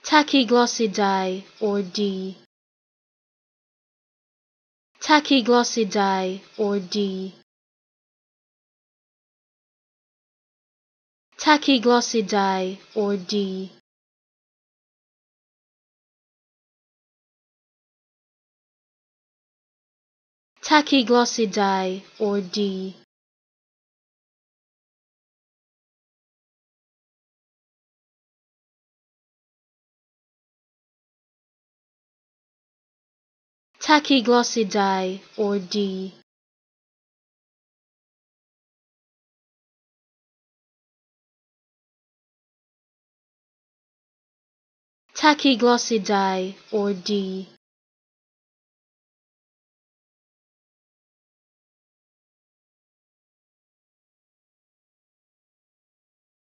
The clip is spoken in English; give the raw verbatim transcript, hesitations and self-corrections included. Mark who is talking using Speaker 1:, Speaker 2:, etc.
Speaker 1: Tachyglossidae or D. Tachyglossidae or D. Tachyglossidae or D. Tachyglossidae or D. Tachyglossidae or D. Tachyglossidae or D.